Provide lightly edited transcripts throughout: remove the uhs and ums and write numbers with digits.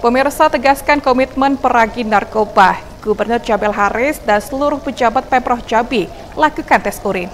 Pemirsa tegaskan komitmen peragi narkoba. Gubernur Jamil Haris dan seluruh pejabat Pemprov Jambi lakukan tes urin.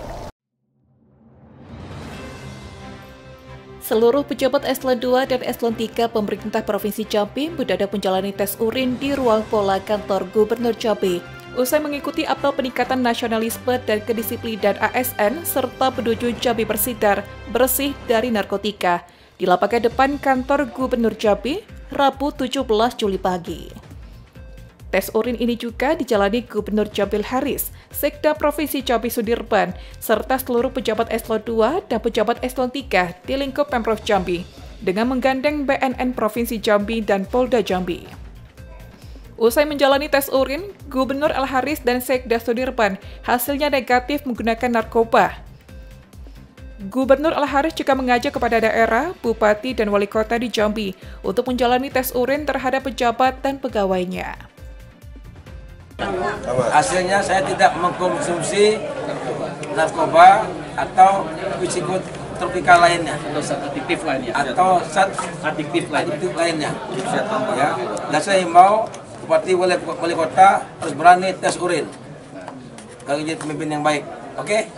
Seluruh pejabat eselon 2 dan eselon 3 pemerintah Provinsi Jambi mendadak menjalani tes urin di ruang pola kantor Gubernur Jambi. Usai mengikuti apel peningkatan nasionalisme dan kedisiplinan ASN serta menuju Jambi bersih dari narkotika di lapangan depan kantor Gubernur Jambi, Rabu 17 Juli pagi. Tes urin ini juga dijalani Gubernur Jamil Haris, Sekda Provinsi Jambi Sudirman, serta seluruh pejabat eselon 2 dan pejabat eselon 3 di lingkup Pemprov Jambi, dengan menggandeng BNN Provinsi Jambi dan Polda Jambi. Usai menjalani tes urin, Gubernur Al Haris dan Sekda Sudirman hasilnya negatif menggunakan narkoba. Gubernur Al Haris juga mengajak kepada daerah, bupati, dan wali kota di Jambi untuk menjalani tes urin terhadap pejabat dan pegawainya. Hasilnya saya tidak mengkonsumsi narkoba atau psikotropika lainnya atau zat adiktif lainnya ya. Dan saya himbau bupati wali kota harus berani tes urin kalau jadi pemimpin yang baik. Oke?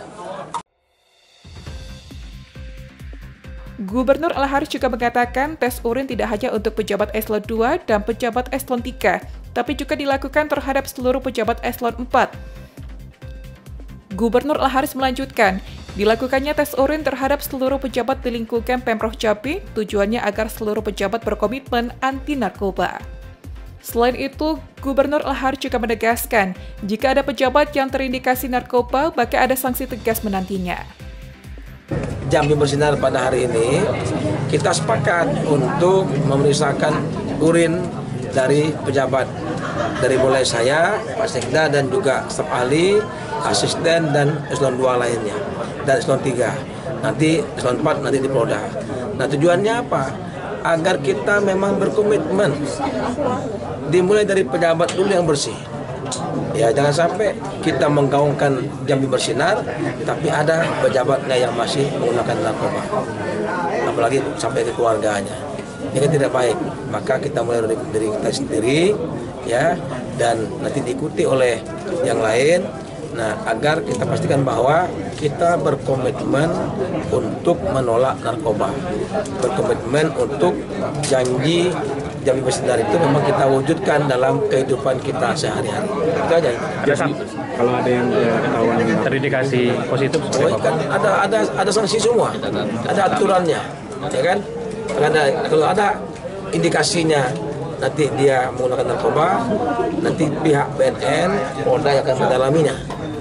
Gubernur Al Haris juga mengatakan tes urin tidak hanya untuk pejabat eselon 2 dan pejabat eselon 3, tapi juga dilakukan terhadap seluruh pejabat eselon 4. Gubernur Al Haris melanjutkan, dilakukannya tes urin terhadap seluruh pejabat di lingkungan Pemprov Jambi, tujuannya agar seluruh pejabat berkomitmen anti narkoba. Selain itu, Gubernur Al Haris juga menegaskan, jika ada pejabat yang terindikasi narkoba, maka ada sanksi tegas menantinya. Jambi Bersinar pada hari ini, kita sepakat untuk memeriksakan urin dari pejabat. Dari mulai saya, Pak Sekda, dan juga staf ahli, asisten, dan eselon 2 lainnya. Dan eselon 3. Nanti eselon 4 nanti di Polda. Nah, tujuannya apa? Agar kita memang berkomitmen. Dimulai dari pejabat dulu yang bersih. Ya, jangan sampai kita menggaungkan Jambi Bersinar, tapi ada pejabatnya yang masih menggunakan narkoba, apalagi sampai ke keluarganya. Ini kan tidak baik. Maka kita mulai dari diri kita sendiri, ya, dan nanti diikuti oleh yang lain. Nah, agar kita pastikan bahwa kita berkomitmen untuk menolak narkoba, berkomitmen untuk janji Jambi Bersinar itu memang kita wujudkan dalam kehidupan kita sehari-hari. Itu aja. Kalau ada yang ketahuan terindikasi positif, kan ada sanksi semua, ada aturannya, ya kan? Kalau ada indikasinya nanti dia menggunakan narkoba, nanti pihak BNN, Polda yang akan mendalaminya.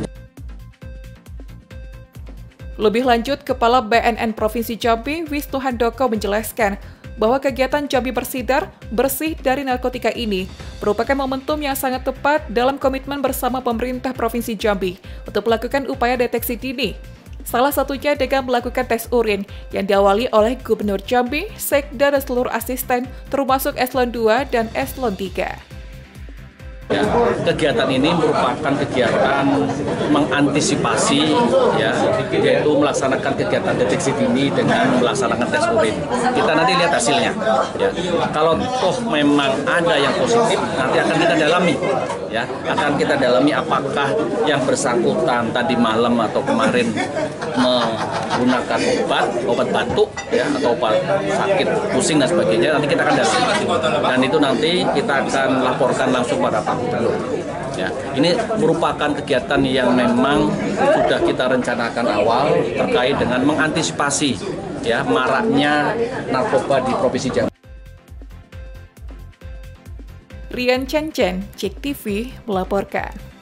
Lebih lanjut, Kepala BNN Provinsi Jambi, Wisnu Handoko menjelaskan bahwa kegiatan Jambi bersih dari narkotika ini merupakan momentum yang sangat tepat dalam komitmen bersama pemerintah Provinsi Jambi untuk melakukan upaya deteksi dini. Salah satunya dengan melakukan tes urin yang diawali oleh Gubernur Jambi, Sekda, dan seluruh asisten, termasuk eselon 2 dan eselon 3. Ya, kegiatan ini merupakan kegiatan mengantisipasi, ya, yaitu melaksanakan kegiatan deteksi dini dengan melaksanakan tes urin. Kita nanti lihat hasilnya. Ya. Kalau toh memang ada yang positif, nanti akan kita dalami. Ya, akan kita dalami apakah yang bersangkutan tadi malam atau kemarin menggunakan obat batuk, ya, atau obat sakit pusing dan sebagainya. Nanti kita akan dalami. Dan itu nanti kita akan laporkan langsung pada Pak Gubernur. Ya, ini merupakan kegiatan yang memang sudah kita rencanakan awal terkait dengan mengantisipasi, ya, maraknya narkoba di Provinsi Jambi. Rian Chen, JEK TV melaporkan.